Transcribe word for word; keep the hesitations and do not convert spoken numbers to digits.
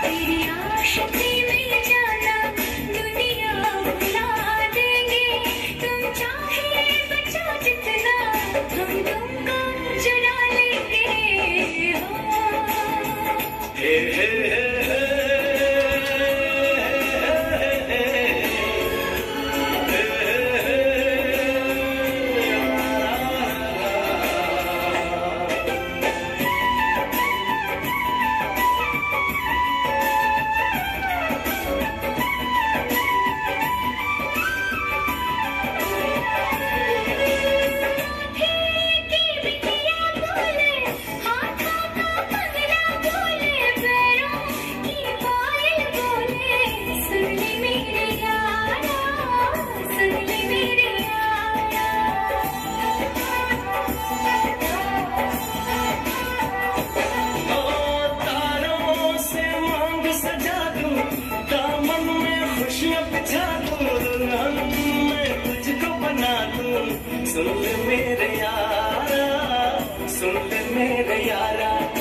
तेरी आशिकी में जाना दुनिया भुला देंगे। तुम चाहे बचा जितना हम तुमको चुरा लेंगे। हो हे हे हे सुन ले मेरे यारा, सुन ले मेरे यारा।